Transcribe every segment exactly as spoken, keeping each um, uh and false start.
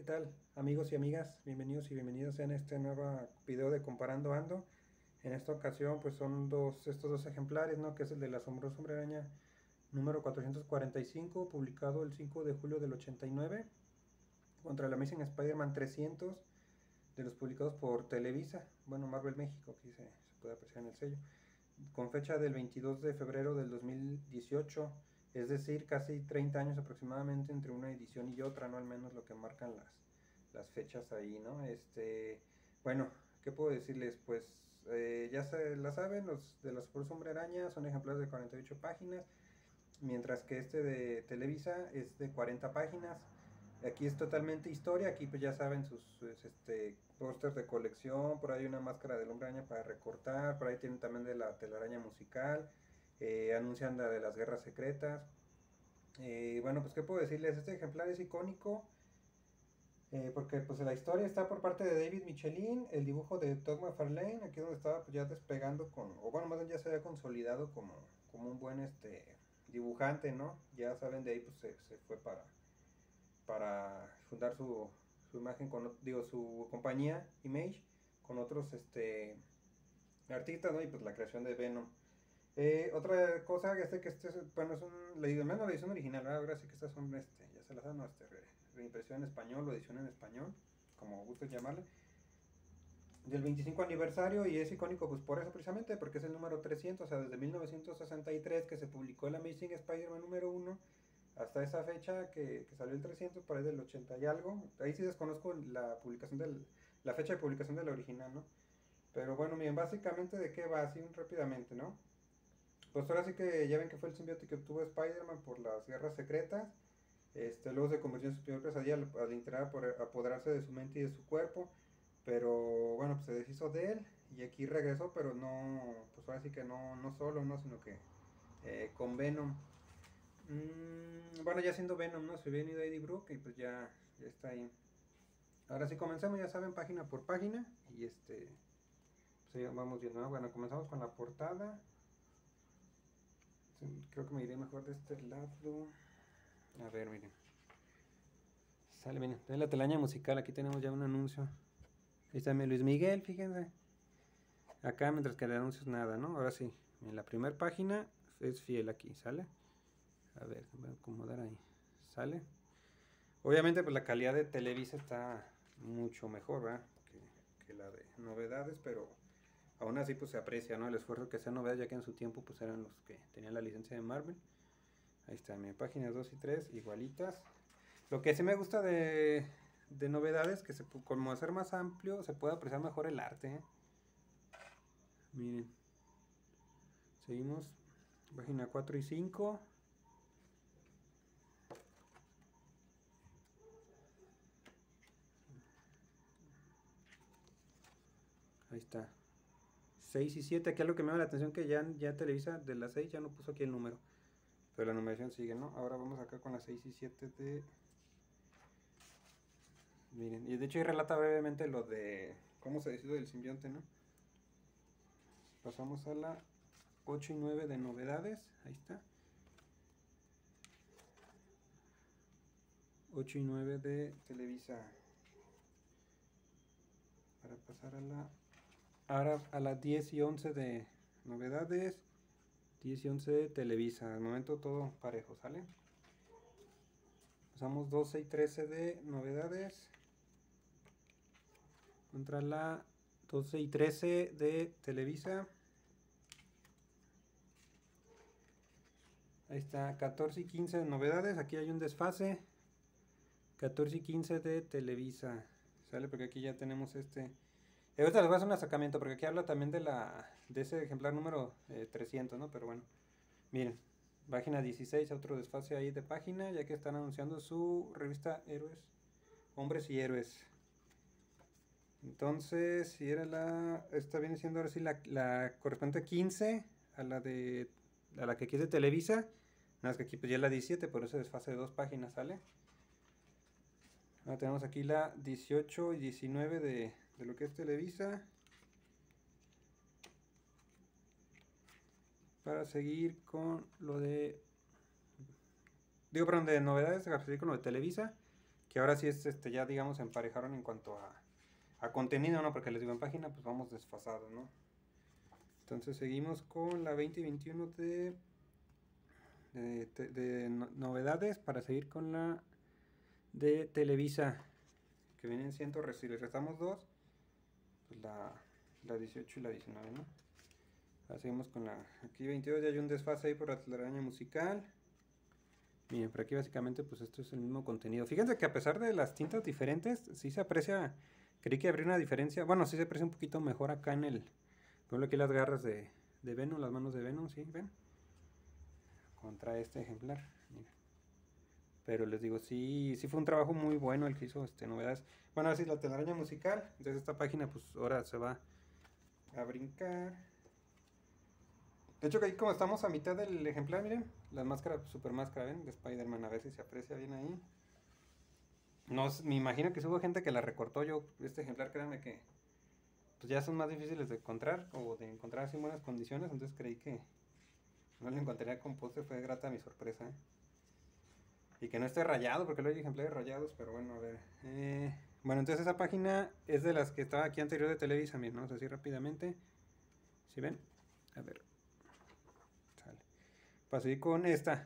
¿Qué tal, amigos y amigas? Bienvenidos y bienvenidas en este nuevo video de Comparando Ando. En esta ocasión pues son dos, estos dos ejemplares, ¿no? Que es el del asombroso hombre araña número cuatrocientos cuarenta y cinco, publicado el cinco de julio del ochenta y nueve, contra el Amazing Spider-Man trescientos, de los publicados por Televisa, bueno, Marvel México, aquí se, se puede apreciar en el sello, con fecha del veintidós de febrero del dos mil dieciocho, es decir, casi treinta años aproximadamente entre una edición y otra, ¿no? Al menos lo que marcan las, las fechas ahí, ¿no? Este, bueno, ¿qué puedo decirles? Pues eh, ya se la saben, los de los Super Hombre Araña son ejemplares de cuarenta y ocho páginas, mientras que este de Televisa es de cuarenta páginas. Aquí es totalmente historia, aquí pues ya saben sus, sus este, pósters de colección, por ahí una máscara del hombre araña para recortar, por ahí tienen también de la telaraña musical, eh, anuncian la de las guerras secretas. Eh, bueno, pues qué puedo decirles, este ejemplar es icónico, eh, porque pues la historia está por parte de David Michelin, el dibujo de Todd McFarlane, aquí donde estaba pues ya despegando con, o bueno, más bien ya se había consolidado como, como un buen este dibujante, ¿no? Ya saben, de ahí pues se, se fue para para fundar su, su imagen con, digo, su compañía Image con otros este artistas, ¿no? Y pues la creación de Venom. Eh, otra cosa que este que este es, bueno, es un leído menos la edición original, ¿verdad? Ahora sí que estas son este, ya se las dan, no, este, re, reimpresión en español o edición en español, como gustes llamarle, del veinticinco aniversario, y es icónico pues por eso precisamente, porque es el número trescientos, o sea, desde mil novecientos sesenta y tres que se publicó el Amazing Spider-Man número uno hasta esa fecha que, que salió el trescientos, por ahí del ochenta y algo. Ahí sí desconozco la publicación del, la fecha de publicación de la original, ¿no? Pero bueno, miren, básicamente de qué va, así rápidamente, ¿no? Pues ahora sí que ya ven que fue el simbionte que obtuvo Spider-Man por las guerras secretas. Este, luego se convirtió en su primer pesadilla al, al intentar apoderarse de su mente y de su cuerpo. Pero bueno, pues se deshizo de él y aquí regresó, pero no, pues ahora sí que no, no solo, ¿no? Sino que eh, con Venom. Mm, bueno, ya siendo Venom, ¿no? Se había venido Eddie Brock y pues ya, ya está ahí. Ahora sí comenzamos, ya saben, página por página. Y este, pues ya vamos viendo, ¿no? Bueno, comenzamos con la portada. Creo que me iré mejor de este lado. A ver, miren. Sale, miren, de la telaraña musical, aquí tenemos ya un anuncio. Ahí está mi Luis Miguel, fíjense. Acá, mientras que el anuncio es nada, ¿no? Ahora sí, en la primera página es fiel aquí, ¿sale? A ver, voy a acomodar ahí. ¿Sale? Obviamente, pues la calidad de Televisa está mucho mejor, ¿verdad? Que, que la de novedades, pero aún así pues se aprecia, ¿no? El esfuerzo que sea novedad, ya que en su tiempo pues eran los que tenían la licencia de Marvel. Ahí está, mi páginas dos y tres igualitas. Lo que sí me gusta de, de novedades, que se, como hacer más amplio, se puede apreciar mejor el arte, ¿eh? Miren. Seguimos. Página cuatro y cinco. Ahí está. seis y siete. Aquí es lo que me llama la atención, que ya, ya Televisa de las seis ya no puso aquí el número. Pero la numeración sigue, ¿no? Ahora vamos acá con las seis y siete de... Miren, y de hecho ahí relata brevemente lo de cómo se decidió del simbionte, ¿no? Pasamos a la ocho y nueve de novedades. Ahí está. ocho y nueve de Televisa. Para pasar a la... Ahora a las diez y once de novedades. diez y once de Televisa. Al momento todo parejo, ¿sale? Pasamos doce y trece de novedades. Contra la doce y trece de Televisa. Ahí está, catorce y quince de novedades. Aquí hay un desfase. catorce y quince de Televisa. ¿Sale? Porque aquí ya tenemos este. Eh, ahorita les voy a hacer un sacamiento, porque aquí habla también de la de ese ejemplar número eh, trescientos, ¿no? Pero bueno, miren, página dieciséis, otro desfase ahí de página, ya que están anunciando su revista Héroes, Hombres y Héroes. Entonces, si era la... Esta viene siendo ahora sí la, la correspondiente quince a la de... A la que aquí es de Televisa. Nada más que aquí pues ya es la diecisiete, por eso desfase de dos páginas, ¿sale? Ahora tenemos aquí la dieciocho y diecinueve de, de lo que es Televisa. Para seguir con lo de... Digo, perdón, de novedades, para seguir con lo de Televisa. que ahora sí es, este, ya digamos, se emparejaron en cuanto a, a contenido, ¿no? Porque les digo, en página pues vamos desfasados, ¿no? Entonces seguimos con la veinte veintiuno de, de, de, de no, novedades para seguir con la de Televisa, que vienen siendo, si les restamos dos, pues la, la dieciocho y la diecinueve, ¿no? Ahora seguimos con la, aquí veintidós, ya hay un desfase ahí por la telaraña musical. Miren, por aquí básicamente pues esto es el mismo contenido. Fíjense que a pesar de las tintas diferentes, sí se aprecia, creí que habría una diferencia, bueno, sí se aprecia un poquito mejor acá en el, por ejemplo aquí las garras de, de Venom, las manos de Venom, ¿sí? ¿Ven? Contra este ejemplar, miren. Pero les digo, sí, sí fue un trabajo muy bueno el que hizo, este, novedades. Bueno, así la telaraña musical, entonces esta página pues ahora se va a brincar. De hecho que ahí como estamos a mitad del ejemplar, miren, la máscara, super máscara, ¿ven? De Spider-Man, a ver si se aprecia bien ahí. No, me imagino que hubo gente que la recortó. Yo, este ejemplar, créanme que pues ya son más difíciles de encontrar o de encontrar así en buenas condiciones. Entonces creí que no lo encontraría con poste. Fue grata mi sorpresa. ¿eh? Y que no esté rayado, porque luego hay ejemplares rayados. Pero bueno, a ver. Eh, bueno, entonces esa página es de las que estaba aquí anterior de Televisa. Miren, vamos así rápidamente. ¿Sí ven? A ver. Sale. Para seguir con esta.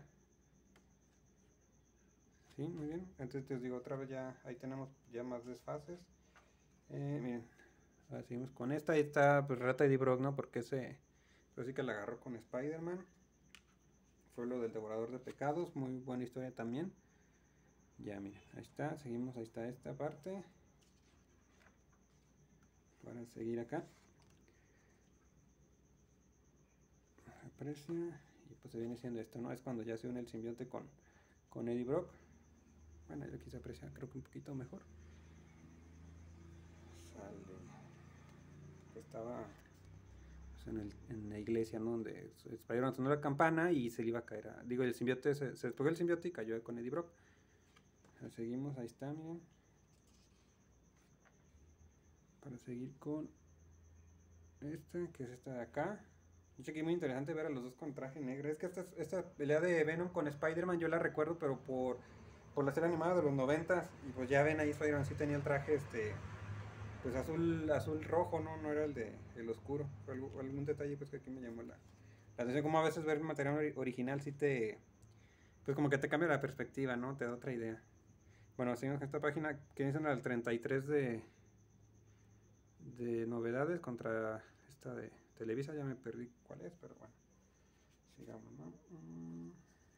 Sí, muy bien. Entonces te digo otra vez ya. Ahí tenemos ya más desfases. Eh, miren. Ahora seguimos con esta. Ahí está pues Rata Eddie Brock, ¿no? Porque ese... Pero sí que la agarró con Spider-Man. Fue lo del Devorador de Pecados. Muy buena historia también. Ya, miren. Ahí está. Seguimos. Ahí está esta parte. Para seguir acá. Aprecia. Y pues se viene siendo esto, ¿no? Es cuando ya se une el simbionte con, con Eddie Brock. Bueno, yo aquí se aprecia creo que un poquito mejor. Sale. Estaba... En, el, en la iglesia, ¿no? Donde Spider-Man sonó la campana y se le iba a caer a, digo, el simbionte se, se despegó el simbionte y cayó con Eddie Brock. Seguimos, ahí está, miren. Para seguir con esta, que es esta de acá. De hecho, aquí muy interesante ver a los dos con traje negro. Es que esta, esta pelea de Venom con Spider-Man yo la recuerdo, pero por, por la serie animada de los noventas. Y pues ya ven ahí, Spider-Man sí tenía el traje, este... pues azul, azul rojo, ¿no? No era el de el oscuro. Fue algo, algún detalle pues que aquí me llamó la, la atención. Como a veces ver el material original sí te... pues como que te cambia la perspectiva, ¿no? Te da otra idea. Bueno, seguimos con esta página que dicen al treinta y tres de... de novedades contra esta de Televisa. Ya me perdí cuál es, pero bueno. Sigamos, ¿no? Mm.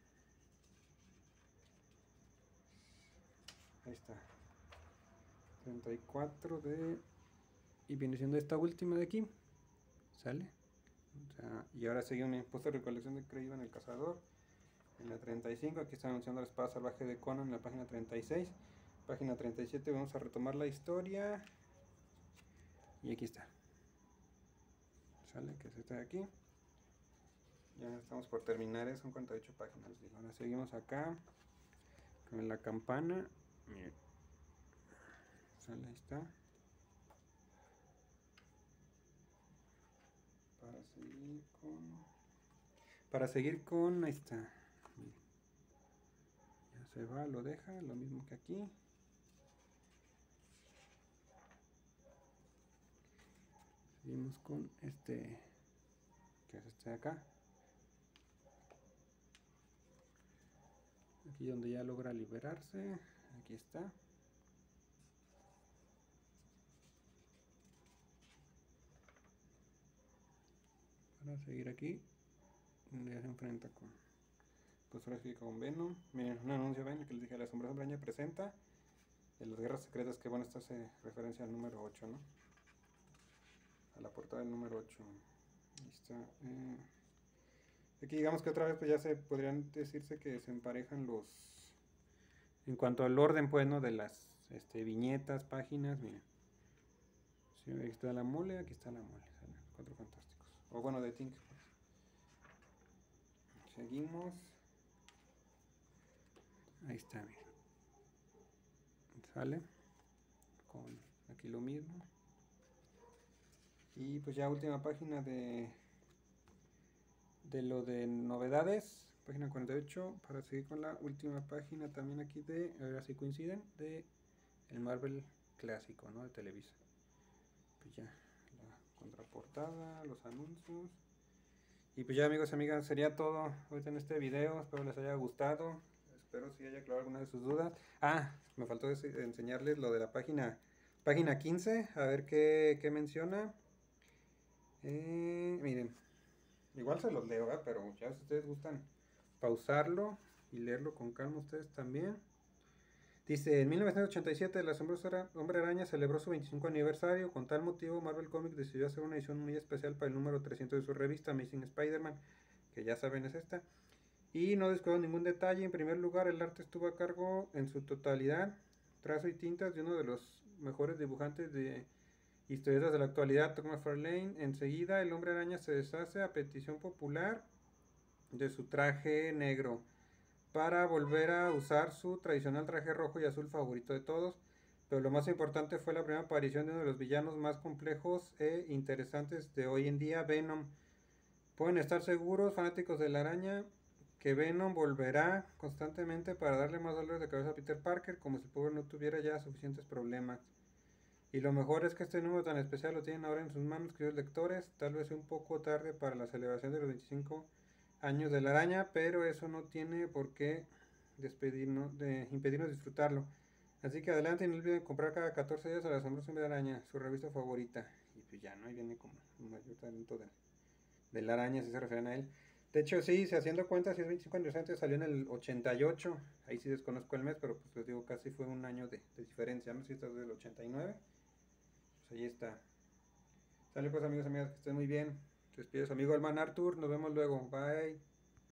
Ahí está. treinta y cuatro de... y viene siendo esta última de aquí. ¿Sale? O sea, y ahora sigue un impuesto de recolección de Kraven el cazador. En la treinta y cinco, aquí está anunciando la espada salvaje de Conan en la página treinta y seis. Página treinta y siete, vamos a retomar la historia. Y aquí está. Sale, que es esta de aquí. Ya estamos por terminar, son cuarenta y ocho páginas. Ahora seguimos acá con la campana. Miren. Sale, ahí está. Para seguir con... Para seguir con... Ahí está. Miren. Ya se va, lo deja, lo mismo que aquí. Seguimos con este... que es este de acá. Aquí donde ya logra liberarse. Aquí está. Para seguir aquí. Ya se enfrenta con... pues ahora sí con Venom. Miren, un anuncio, ven, que les dije, la Asombrosa Araña presenta de las guerras secretas, que bueno, esto hace referencia al número ocho, ¿no? A la portada del número ocho. Ahí está. Eh... Aquí digamos que otra vez pues ya se podrían decirse que se emparejan los... en cuanto al orden, pues, ¿no? De las este, viñetas, páginas, miren. Sí, aquí está la mole, aquí está la mole. ¿Sale? Cuatro fantásticos. O bueno, de Tink, pues. Seguimos. Ahí está, miren. Sale. Con aquí lo mismo. Y pues ya última página de... de lo de novedades. página cuarenta y ocho, para seguir con la última página también aquí de, a ver así coinciden, de el Marvel clásico, ¿no? De Televisa. Pues ya, la contraportada, los anuncios. Y pues ya, amigos y amigas, sería todo ahorita en este video. Espero les haya gustado. Espero si haya aclarado alguna de sus dudas. Ah, me faltó enseñarles lo de la página página quince. A ver qué, qué menciona. Eh, miren, igual se los leo, ¿verdad? Pero ya si ustedes gustan pausarlo y leerlo con calma ustedes también. Dice, en mil novecientos ochenta y siete el asombroso Hombre Araña celebró su veinticinco aniversario. Con tal motivo, Marvel Comics decidió hacer una edición muy especial para el número trescientos de su revista Amazing Spider-Man, que ya saben es esta. Y no descuidó ningún detalle. En primer lugar, el arte estuvo a cargo en su totalidad, trazo y tintas de uno de los mejores dibujantes de historietas de la actualidad, Todd McFarlane. Enseguida, el Hombre Araña se deshace a petición popular de su traje negro, para volver a usar su tradicional traje rojo y azul favorito de todos. Pero lo más importante fue la primera aparición de uno de los villanos más complejos e interesantes de hoy en día, Venom. Pueden estar seguros, fanáticos de la araña, que Venom volverá constantemente para darle más dolores de cabeza a Peter Parker, como si el pobre no tuviera ya suficientes problemas. Y lo mejor es que este número tan especial lo tienen ahora en sus manos, queridos lectores, tal vez un poco tarde para la celebración de los veinticinco años de la araña, pero eso no tiene por qué despedirnos, de impedirnos disfrutarlo. Así que adelante y no olviden comprar cada catorce días a la asombrosa Hombre Araña, su revista favorita. Y pues ya, ¿no? Ahí viene como un mayor talento de, de la araña, si se refieren a él. De hecho, sí, si haciendo cuentas, si es veinticinco años antes, salió en el ochenta y ocho. Ahí sí desconozco el mes, pero pues les digo, casi fue un año de, de diferencia, ¿no? Si estás del ochenta y nueve. Pues ahí está. Sale pues, amigos y amigas, que estén muy bien. Se despide su amigo el man Arthur. Nos vemos luego. Bye.